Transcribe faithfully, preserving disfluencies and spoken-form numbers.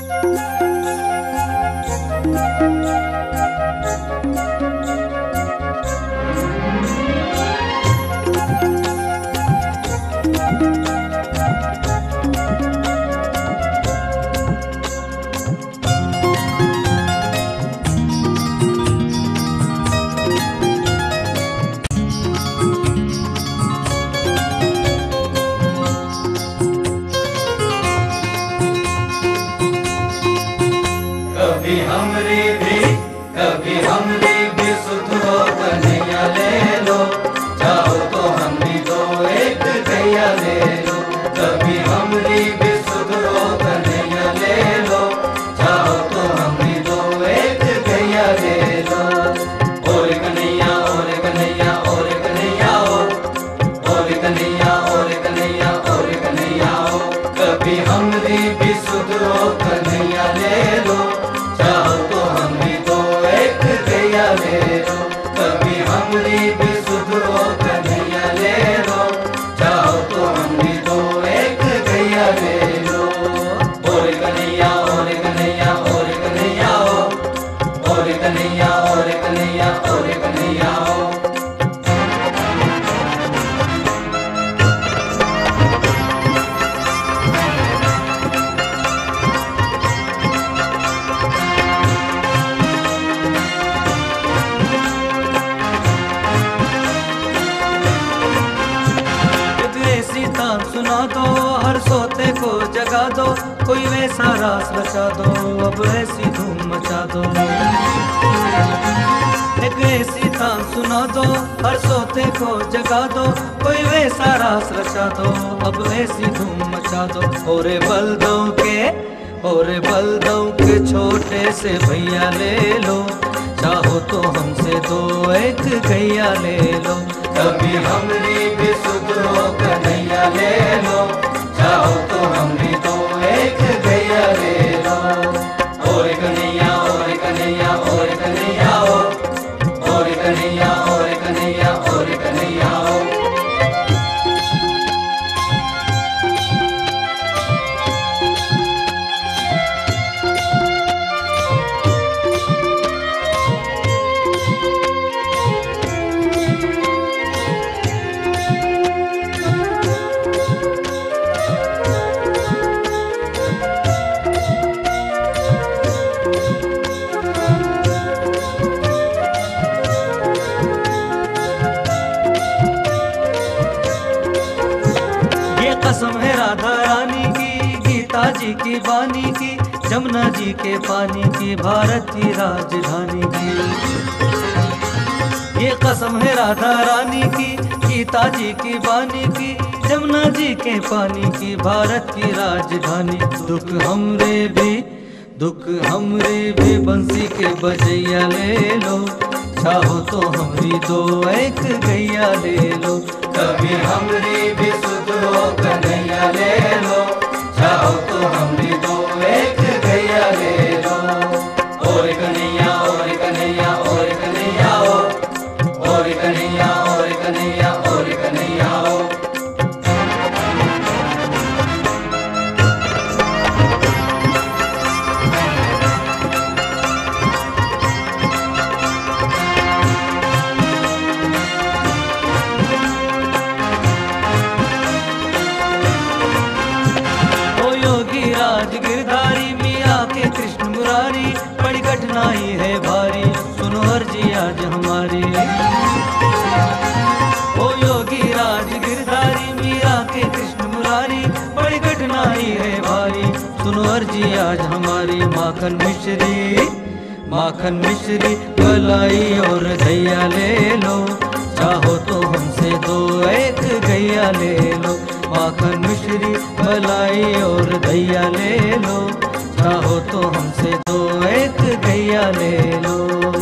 कभी हमरी भी कभी हमरी भी सुधरो कन्हैया ले लो, चाहो तो हम भी दो एक गैया ले लो। कभी हमरी भी सुधरो कन्हैया ले लो, चाहो तो हम भी दो एक गैया ले लो। और कन्हैया और कन्हैया और कन्हैया ओ, और कन्हैया और कन्हैया और कन्हैया ओ। कभी हमरी भी सुधरो कन्हैया ले लो, चाहो तो हम भी दो एक गैया ले लो। कभी हमरी भी सुधरो कन्हैया ले लो, चाहो तो हम भी दो एक गैया ले लो। और कन्हैया और कन्हैया और कन्हैया ओ, और कन्हैया और कन्हैया और कन्हैया ओ। सुना दो हर सोते को जगा दो, कोई वैसा रास रचा दो, अब ऐसी धूम मचा दो। एक ऐसी तान सुना दो हर सोते को जगा दो, कोई वैसा रास रचा दो, अब ऐसी धूम मचा दो। और बलदों के और बलदों के छोटे से भैया ले लो, चाहो तो हमसे दो एक गैया ले लो। कभी हमरी भी सुधरो कन्हैया ले लो, चाहो तो हम भी दो एक गैया ले लो। और कन्हैया और कन्हैया और कन्हैया ओ, और कन्हैया और कन्हैया और कन्हैया ओ। कसम है राधा रानी की, गीता जी की बानी की, जमुना जी के पानी की, भारत की राजधानी की। ये कसम है राधा रानी की, गीता जी की बानी की, जमुना जी के पानी की, भारत की राजधानी। दुख हमरे भी दुख हमरे भी बंसी के बजैया ले लो, चाहो तो हमरी दो एक गैया ले लो। कभी हमरी भी सुधरो कन्हैया ले लो, चाहो तो हम भी दो एक गैया ले लो। और कन्हैया और कन्हैया और कन्हैया ओ, और कन्हैया और कन्हैया और कन्हैया ओ। गिरधारी मिया के कृष्ण मुरारी, बड़ी कठिनाई है भारी, सुनो अर्जी आज हमारी। ओ योगी राज गिरधारी मिया के कृष्ण मुरारी, बड़ी कठिनाई है भारी, सुनो अर्जी आज हमारी। माखन मिश्री माखन मिश्री मलाई और दहिया ले लो, चाहो तो हमसे दो एक गैया ले लो। माखन मिश्री मलाई और दहिया ले लो, चाहो तो हमसे दो एक गैया ले लो।